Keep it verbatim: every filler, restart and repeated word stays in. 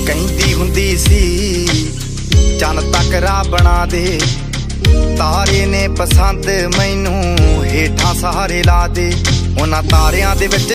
कहंदी हुंदी सी चन तक राह बना दे, तारे ने पसंद मैनू हेठां सहारे ला दे। उन्हां तारियां दे विच